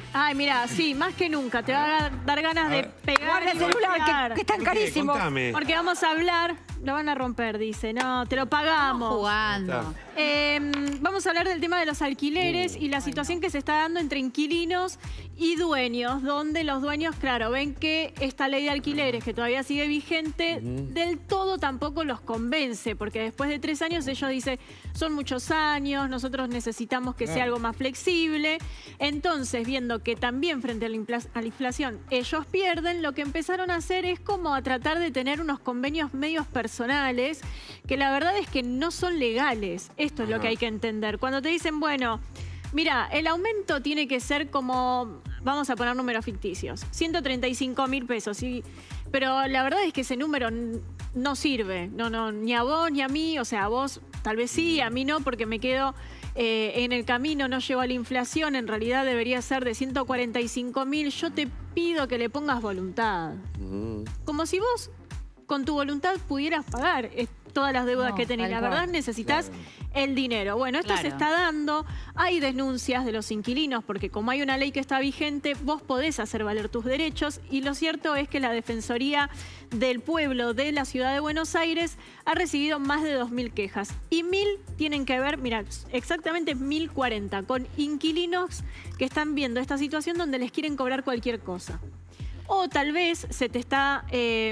Ay, mira, sí, más que nunca. Te va a dar ganas de pegar el celular, que están carísimos. Contame. Porque vamos a hablar, lo van a romper, dice. No, te lo pagamos. Estamos jugando. Vamos a hablar del tema de los alquileres y la situación que se está dando entre inquilinos y dueños, donde los dueños, claro, ven que esta ley de alquileres, que todavía sigue vigente, del todo tampoco los convence, porque después de 3 años ellos dicen, son muchos años, nosotros necesitamos que sea algo más flexible. Entonces, viendo que también frente a la inflación ellos pierden, lo que empezaron a hacer es como a tratar de tener unos convenios medios personales, que la verdad es que no son legales. Esto es lo que hay que entender. Cuando te dicen, bueno, mira, el aumento tiene que ser como, vamos a poner números ficticios, 135.000 pesos. ¿Sí? Pero la verdad es que ese número no sirve. No, ni a vos ni a mí. O sea, a vos tal vez sí, a mí no, porque me quedo en el camino, no llego a la inflación. En realidad debería ser de 145.000. Yo te pido que le pongas voluntad. Como si vos con tu voluntad pudieras pagar todas las deudas que tenés. La verdad necesitas el dinero. Bueno, esto se está dando. Hay denuncias de los inquilinos porque como hay una ley que está vigente, vos podés hacer valer tus derechos. Y lo cierto es que la Defensoría del Pueblo de la Ciudad de Buenos Aires ha recibido más de 2.000 quejas. Y 1.000 tienen que ver, mira, exactamente 1.040, con inquilinos que están viendo esta situación donde les quieren cobrar cualquier cosa. O tal vez se te está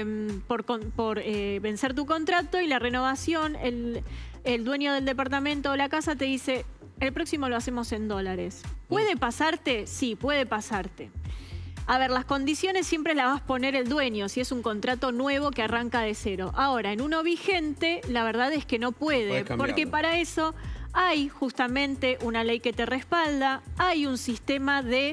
por vencer tu contrato y la renovación, el dueño del departamento o la casa te dice, el próximo lo hacemos en dólares. ¿Puede pasarte? Sí, puede pasarte. A ver, las condiciones siempre las vas a poner el dueño, si es un contrato nuevo que arranca de cero. Ahora, en uno vigente, la verdad es que no puede, porque para eso hay justamente una ley que te respalda, hay un sistema de...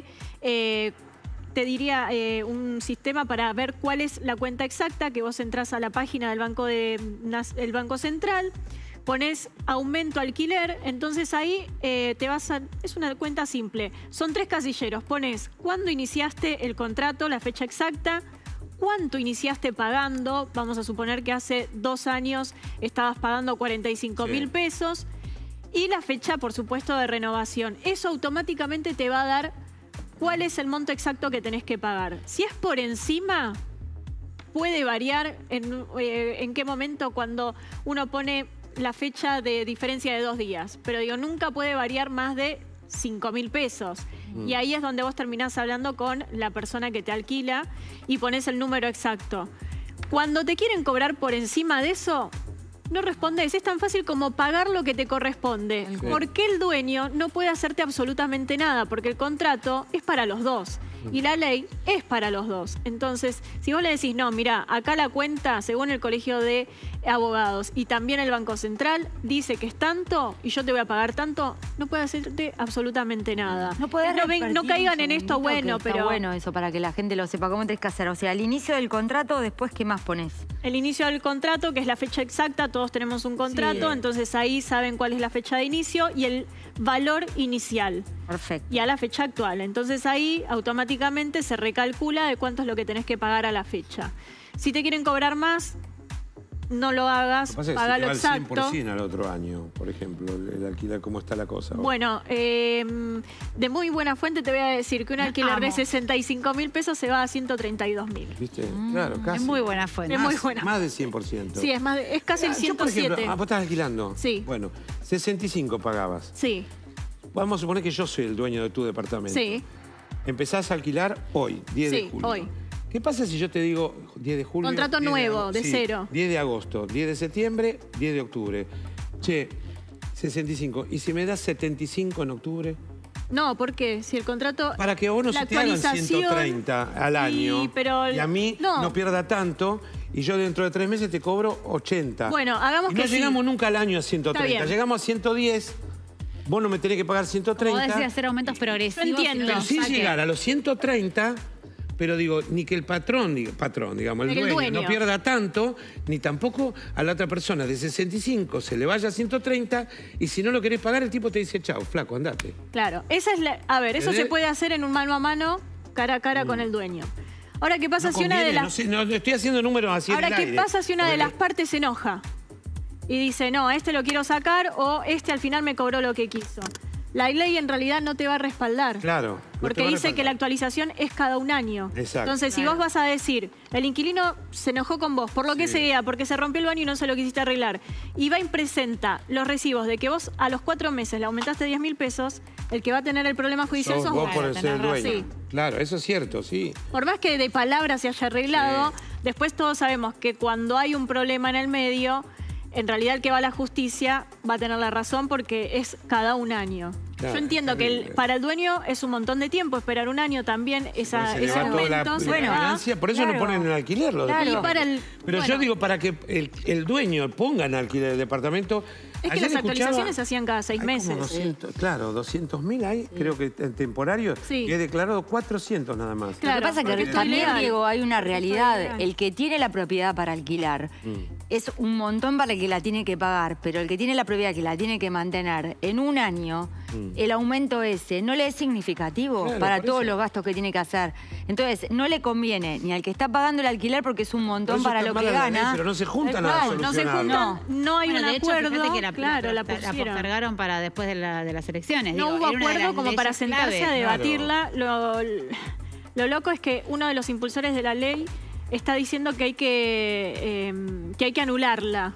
te diría un sistema para ver cuál es la cuenta exacta, que vos entrás a la página del el Banco Central, pones aumento alquiler, entonces ahí te vas a... Es una cuenta simple, son 3 casilleros, pones cuándo iniciaste el contrato, la fecha exacta, cuánto iniciaste pagando, vamos a suponer que hace 2 años estabas pagando 45.000 pesos, y la fecha, por supuesto, de renovación. Eso automáticamente te va a dar cuál es el monto exacto que tenés que pagar. Si es por encima, puede variar en qué momento cuando uno pone la fecha de diferencia de 2 días. Pero digo, nunca puede variar más de 5.000 pesos. Y ahí es donde vos terminás hablando con la persona que te alquila y pones el número exacto. Cuando te quieren cobrar por encima de eso, no respondes. Es tan fácil como pagar lo que te corresponde. ¿Por qué el dueño no puede hacerte absolutamente nada? Porque el contrato es para los dos. Y la ley es para los dos. Entonces, si vos le decís, no, mira, acá la cuenta, según el Colegio de Abogados y también el Banco Central, dice que es tanto y yo te voy a pagar tanto, no puede hacerte absolutamente nada. No caigan en esto, bueno, pero... Está bueno eso, para que la gente lo sepa. ¿Cómo tenés que hacer? O sea, al inicio del contrato, después, ¿qué más pones? El inicio del contrato, que es la fecha exacta, todos tenemos un contrato, entonces ahí saben cuál es la fecha de inicio y el valor inicial. Perfecto. Y a la fecha actual. Entonces ahí automáticamente se recalcula de cuánto es lo que tenés que pagar a la fecha. Si te quieren cobrar más, no lo hagas, pagalo exacto. Al 100% al otro año, por ejemplo, el alquiler, ¿cómo está la cosa? Bueno, de muy buena fuente te voy a decir que un alquiler de 65.000 pesos se va a 132.000. ¿Viste? Claro, casi. Es muy buena fuente. Es muy buena. Más de 100%. Sí, es casi el 107. Yo, por ejemplo, vos estás alquilando. Sí. Bueno, 65 pagabas. Sí. Vamos a suponer que yo soy el dueño de tu departamento. Sí. Empezás a alquilar hoy, 10 de julio. Hoy. ¿Qué pasa si yo te digo 10 de julio? Contrato nuevo, de cero. 10 de agosto, 10 de septiembre, 10 de octubre. Che, 65. ¿Y si me das 75 en octubre? No, ¿por qué? Si el contrato... Para que a vos no se te hagan 130 al año. Y a mí no pierda tanto. Y yo dentro de 3 meses te cobro 80. Bueno, hagamos que no llegamos nunca al año a 130. Llegamos a 110. Vos no me tenés que pagar 130. Podés hacer aumentos progresivos. Entiendo. Pero sin llegar a los 130... Pero digo, ni que el digamos, el dueño no pierda tanto, ni tampoco a la otra persona de 65 se le vaya a 130 y si no lo querés pagar, el tipo te dice, chau, flaco, andate. Claro, esa es la... A ver, eso se puede hacer en un mano a mano, cara a cara con el dueño. Ahora, ¿qué pasa si una de las... No estoy haciendo números así en el aire. Ahora, ¿qué pasa si una de las partes se enoja? Y dice, no, este lo quiero sacar o este al final me cobró lo que quiso. La ley en realidad no te va a respaldar. Claro. Porque dice que la actualización es cada un año. Exacto. Entonces, si vos vas a decir, el inquilino se enojó con vos, por lo que sea, porque se rompió el baño y no se lo quisiste arreglar, y va y presenta los recibos de que vos a los 4 meses le aumentaste 10.000 pesos, el que va a tener el problema judicial sos vos vos. por ser el dueño. Sí. Claro, eso es cierto, sí. Por más que de palabras se haya arreglado, después todos sabemos que cuando hay un problema en el medio, en realidad el que va a la justicia va a tener la razón porque es cada un año. Claro, yo entiendo que para el dueño es un montón de tiempo, esperar un año también, ese aumento se le va. Por eso no ponen en alquiler los departamentos. Pero yo digo, para que el dueño ponga en alquiler el departamento... Es que las actualizaciones se hacían cada 6 meses. 200, claro, 200.000 hay, creo que en temporario, y he declarado 400 nada más. Claro, lo que pasa es que también, Diego, hay una realidad. El que tiene la propiedad para alquilar es un montón para el que la tiene que pagar, pero el que tiene la propiedad que la tiene que mantener en un año, el aumento ese no le es significativo para todos los gastos que tiene que hacer. Entonces, no le conviene ni al que está pagando el alquiler porque es un montón para lo que gana. Pero no se juntan a solucionarlo. No se juntan, no hay un acuerdo. Que la postergaron para después de las elecciones. No hubo acuerdo como para sentarse a debatirla. Lo loco es que uno de los impulsores de la ley está diciendo que hay que anularla.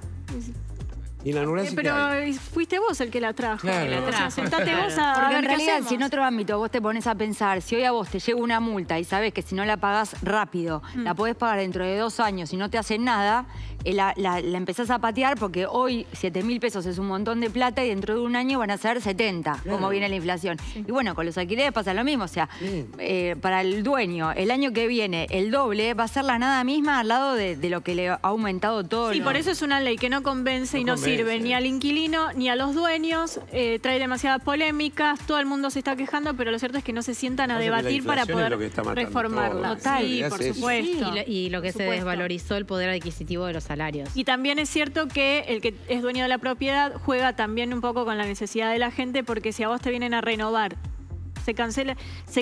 Y la anulación. Pero fuiste vos el que la trajo. Claro. O sea, sentate vos a Porque ver en qué realidad, hacemos. si en otro ámbito vos te pones a pensar, si hoy a vos te llega una multa y sabés que si no la pagás rápido, la podés pagar dentro de 2 años y no te hacen nada, la empezás a patear porque hoy 7.000 pesos es un montón de plata y dentro de un año van a ser 70, como viene la inflación. Y bueno, con los alquileres pasa lo mismo. O sea, para el dueño, el año que viene, el doble va a ser la nada misma al lado de lo que le ha aumentado todo. Sí, por eso es una ley que no convence y no sirve ni al inquilino ni a los dueños, trae demasiadas polémicas, todo el mundo se está quejando, pero lo cierto es que no se sientan a debatir para poder reformarla. Total. Sí, por supuesto. Y lo que se desvalorizó el poder adquisitivo de los salarios. Y también es cierto que el que es dueño de la propiedad juega también un poco con la necesidad de la gente, porque si a vos te vienen a renovar, se cancela,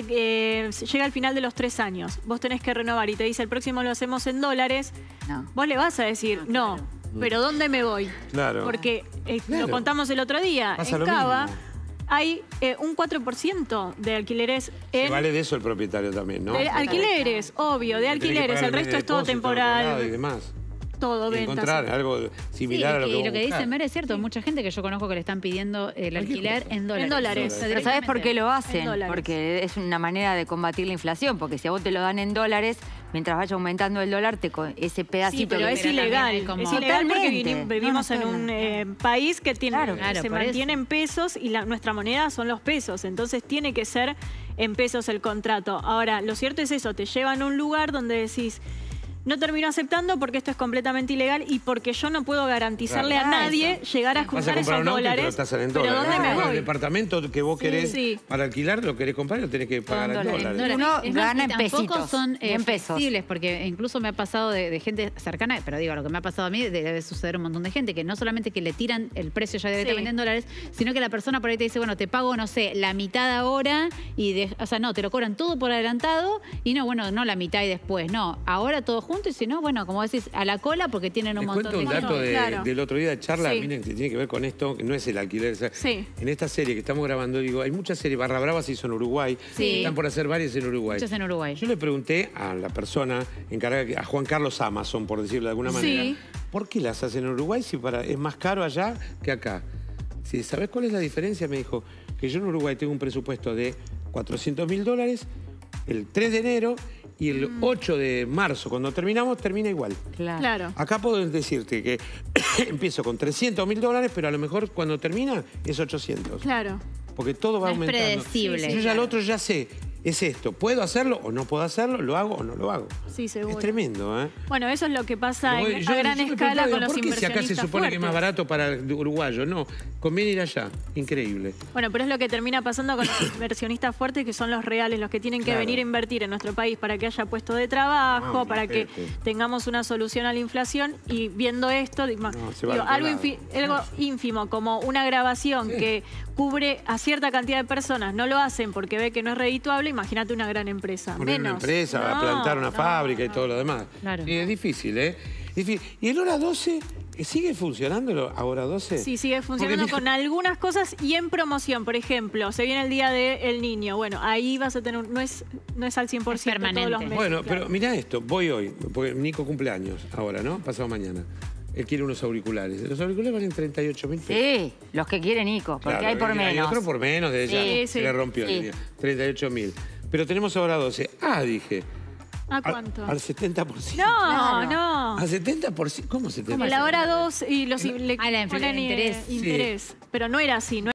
llega al final de los 3 años, vos tenés que renovar y te dice el próximo lo hacemos en dólares, vos le vas a decir no. Pero ¿dónde me voy? Claro. Porque lo contamos el otro día, en Cava hay un 4% de alquileres Se vale de eso el propietario también, ¿no? De alquileres, obvio, de alquileres, el resto es todo temporal. Y demás. Todo ventas. Encontrar algo similar a lo que y lo que dice Mer es cierto, Sí. mucha gente que yo conozco que le están pidiendo el alquiler en dólares. En dólares. O sea, Pero ¿sabés por qué lo hacen? dólares. Porque es una manera de combatir la inflación, porque si a vos te lo dan en dólares, mientras vaya aumentando el dólar, ese pedacito... Sí, pero que es te- ilegal. también como- Es ilegal porque Totalmente. vivimos No, no, en un país que tiene, Claro, se por mantiene en pesos y nuestra moneda son los pesos. Entonces tiene que ser en pesos el contrato. Ahora, lo cierto es eso, te llevan a un lugar donde decís... No termino aceptando porque esto es completamente ilegal y porque yo no puedo garantizarle a nadie llegar a Vas a juntar comprar esos un auto y te lo dólares. tasan en Pero dólares. ¿dónde me El voy? departamento que vos querés sí. para alquilar, lo querés comprar y lo tenés que pagar en dólares. Uno Es más, gana y en tampoco pesitos, son en pesos. flexibles, porque incluso me ha pasado de gente cercana, pero digo, lo que me ha pasado a mí debe suceder un montón de gente, que no solamente que le tiran el precio ya directamente en dólares, sino que la persona por ahí te dice, bueno, te pago, no sé, la mitad ahora, o sea, no, te lo cobran todo por adelantado, y no, bueno, no la mitad y después, no, ahora todo junto, y si no, bueno, como decís, a la cola porque tienen un Les montón cuento un de... dato Claro. del otro día de charla, Sí. miren, que tiene que ver con esto, que no es el alquiler. O sea, Sí. En esta serie que estamos grabando, digo, hay muchas series, Barra Brava se hizo en Uruguay, Sí. están por hacer varias en Uruguay. Muchas en Uruguay. Yo le pregunté a la persona encargada, a Juan Carlos Amazon, por decirlo de alguna manera, Sí. ¿por qué las hacen en Uruguay si es más caro allá que acá? Si ¿sabés cuál es la diferencia? Me dijo que yo en Uruguay tengo un presupuesto de $400.000 el 3 de enero y el 8 de marzo, cuando terminamos, termina igual. Claro. Acá puedo decirte que empiezo con $300.000, pero a lo mejor cuando termina es 800. Claro. Porque todo va No es aumentando. predecible. Yo ya lo otro ya sé. Es esto. ¿Puedo hacerlo o no puedo hacerlo? ¿Lo hago o no lo hago? Sí, seguro. Es tremendo, ¿eh? Bueno, eso es lo que pasa Pero a yo gran me escala preguntaba, con los ¿por qué si acá se inversionistas supone que es más fuertes? barato para el uruguayo? No, conviene ir allá. Increíble. Bueno, pero es lo que termina pasando con los inversionistas fuertes, que son los reales, los que tienen que Claro. venir a invertir en nuestro país para que haya puesto de trabajo, para que imagínate. tengamos una solución a la inflación. Y viendo esto, se va digo, al otro algo, lado. algo ínfimo, como una grabación que cubre a cierta cantidad de personas, no lo hacen porque ve que no es redituable, imagínate una gran empresa. Poner una Menos. empresa, No, plantar una no, fábrica y no. todo lo demás. Claro. Sí, es difícil, ¿eh? Difícil. Y el hora 12 ¿Sigue funcionando ahora 12? Sí, sigue funcionando con algunas cosas y en promoción. Por ejemplo, se viene el Día del Niño. Bueno, ahí vas a tener... No es al 100% Es permanente. todos los meses. Bueno, claro. pero mirá esto. Voy hoy, porque Nico cumple años ahora, ¿no? Pasado mañana. Él quiere unos auriculares. Los auriculares valen 38.000 pesos. Sí, los que quiere Nico, porque Claro, hay por menos. Hay otro por menos, de ella. Sí, Se sí. le rompió. Sí. 38.000. Pero tenemos ahora 12. Ah, dije. ¿A cuánto? Al 70%. No, Claro. no. ¿Al 70%? ¿Cómo 70%? Como la hora 2 y los... la ponen, interés. interés. Pero no era así, no